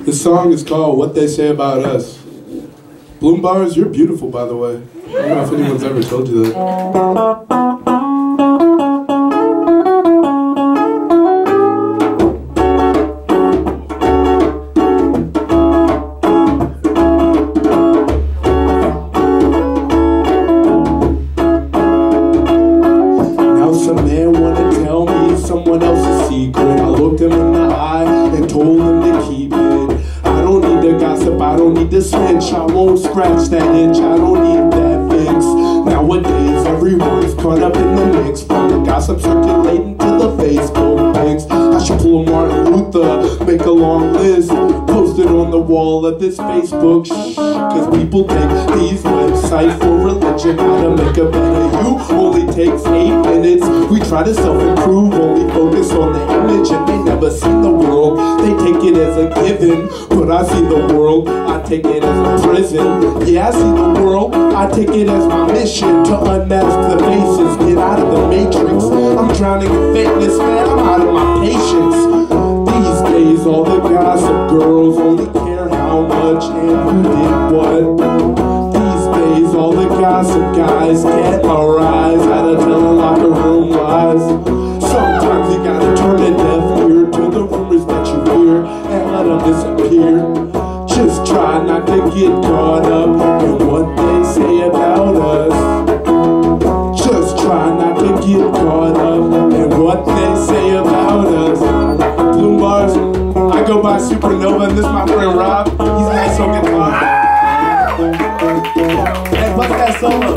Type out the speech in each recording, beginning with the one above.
This song is called What They Say About Us. Bloom Bars, you're beautiful, by the way. I don't know if anyone's ever told you that. Someone else's secret. I looked him in the eye and told him to keep it. I don't need to gossip, I don't need to snitch. I won't scratch that itch, I don't need that fix. Nowadays everyone's caught up in the mix, from the gossip circulating to the Facebook pics. I should pull a Martin Luther, make a long list, post it on the wall of this Facebook cause people think these websites for religion. How to make a better you only takes 8 minutes. We try to self-improve, only focus on the image, and they never seen the world. They take it as a given, but I see the world, I take it as a prison. Yeah, I see the world, I take it as my mission to unmask the faces, get out of the matrix. I'm drowning in fakeness, man, I'm out of my patience. These days all the gossip girls only care how much and who did what. These days all the gossip guys get a rise out of telling locker room lies. Sometimes you gotta turn a deaf ear to the rumors that you hear and let them disappear. Just try not to get caught up in what they say about us. Just try not to get caught up in what they say about us. Bloom Bars, I go by Supernova, and this is my friend Rob. He's nice on guitar. Hey, what's that solo?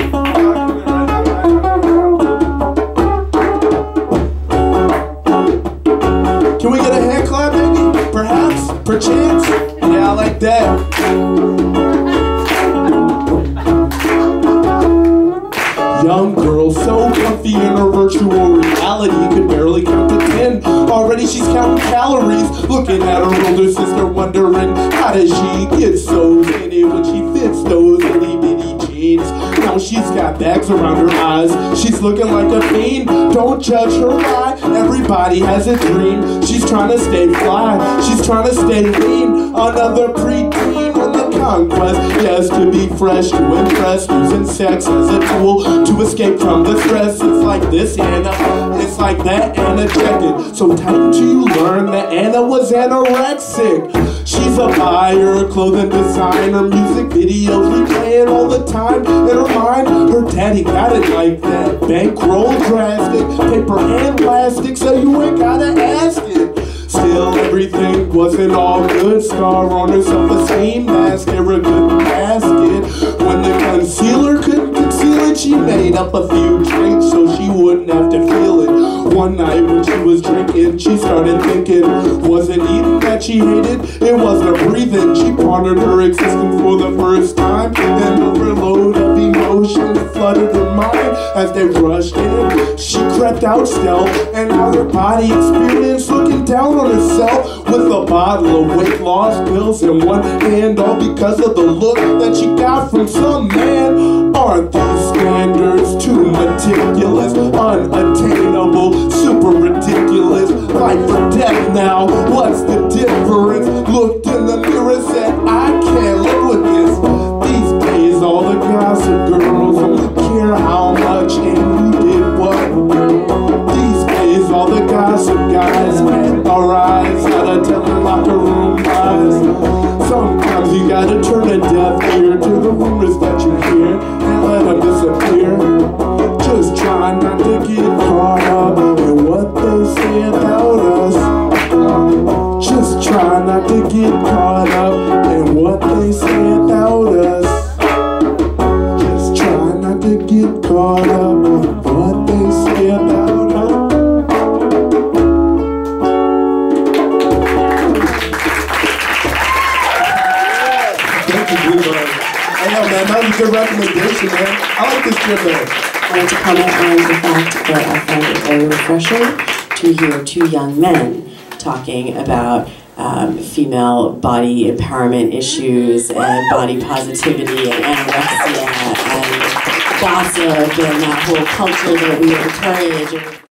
Can we get a hand clap, maybe? Perhaps? Perchance? Yeah, I like that. Young girl, so comfy in her virtual reality, could barely count to 10. Already she's counting calories, looking at her older sister, wondering how does she get so skinny when she fits those itty bitty jeans. Now she's got bags around her eyes, she's looking like a fiend. Don't judge her lie, everybody has a dream. She's trying to stay fly, she's trying to stay lean. Another preteen on the conquest, just to be fresh, to impress, using sex as a tool to escape from the stress. It's like this Anna, it's like that Anna. Check it, so tight until you learn that Anna was anorexic. She's a buyer, clothing designer, music videos replaying all the time. In her mind, her daddy got it like that. Bankroll drastic, paper and plastic, so you ain't gotta ask it. Still, everything wasn't all good. Scar on her self-esteem, mascara couldn't mask it. When the concealer couldn't conceal it, she made up a few drinks so she wouldn't have to feel it. One night when she was drinking, she started thinking, wasn't eating that she hated, it wasn't her breathing. She pondered her existence for the first time, and overload of emotion flooded her mind as they rushed in. She crept out stealth, and out her body experienced, looking down on herself with a bottle of weight loss pills in one hand, all because of the look that she got from some man. Aren't these standards too meticulous, unattainable, super ridiculous? Life or death now, what's the difference? Looked in the mirror, said I can't live with this. These days all the gossip girls only care how much and who did what. These days all the gossip guys get a rise out of telling locker room lies. Sometimes you gotta turn a deaf ear to the rumors that you hear and let them disappear. Just try not to get caught up in what they say about us. Just try not to get caught up in what they say about us. Just try not to get caught up in what they say about us. Thank you, Blue Bars. Hey, yo, man, that was a good recommendation, man. I like this trip, man. I want to comment on the fact that I find it very refreshing to hear two young men talking about female body empowerment issues and body positivity and anorexia and gossip and that whole culture that we encourage.